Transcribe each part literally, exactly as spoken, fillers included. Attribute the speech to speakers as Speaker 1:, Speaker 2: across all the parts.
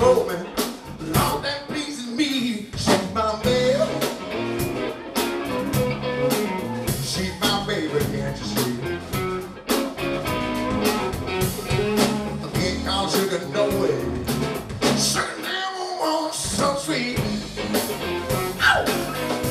Speaker 1: for me. Lord, that pleases me. She's my baby. She's my baby, can't you see? I can't call sugar no way. Sugar never was so sweet. Ow!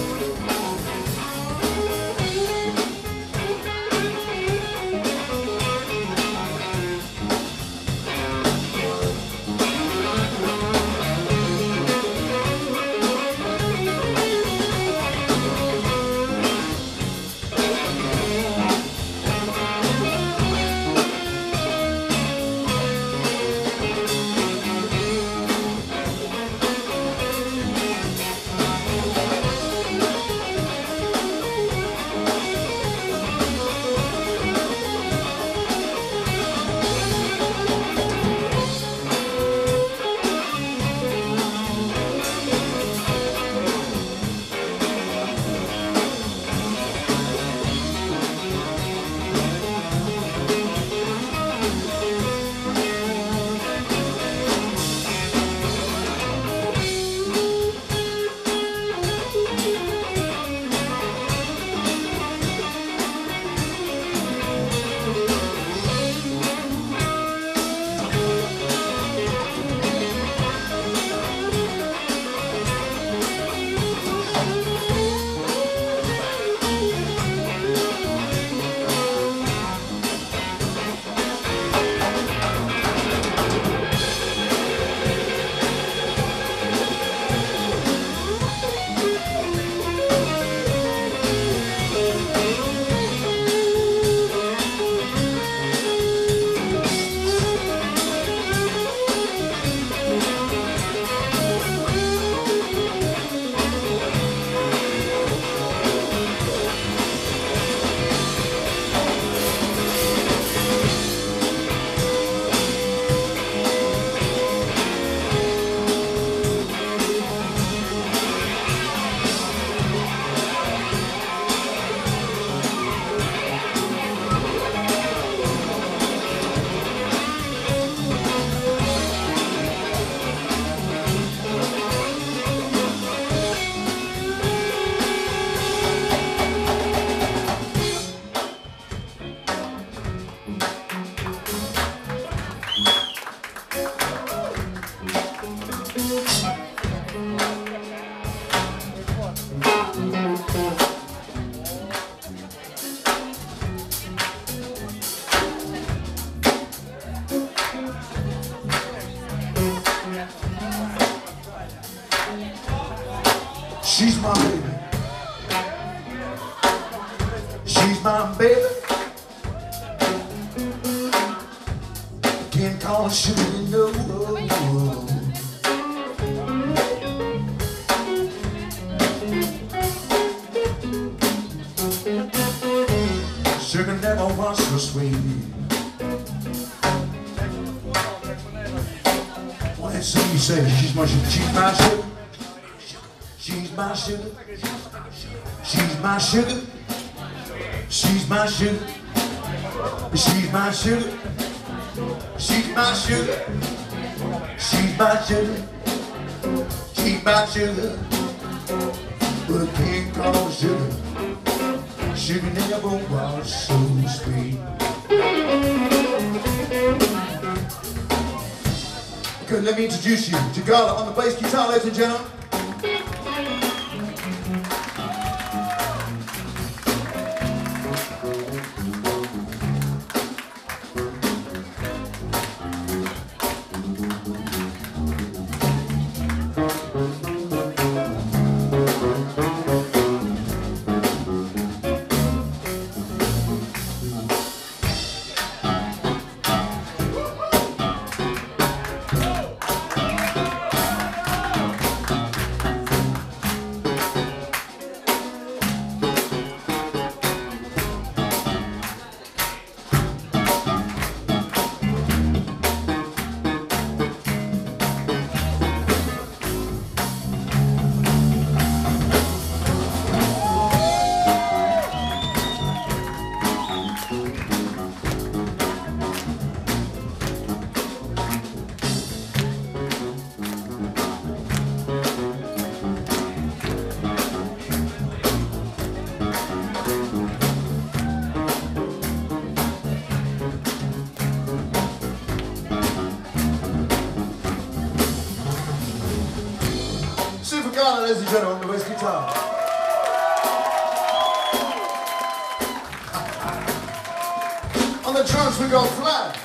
Speaker 1: She's my baby. She's my baby. Can't call her sugar, no. Sugar never was so sweet. Well, that's what you say. She's my sugar. She's my sugar. She's my sugar. She's my sugar. She's my sugar. She's my sugar. She's my sugar. She's my sugar. She's my sugar. But I can't call her sugar. Sugar never was so sweet. Okay, let me introduce you to Gala on the bass guitar, ladies and gentlemen. ladies and gentlemen, the bass guitar. On the drums we go flat.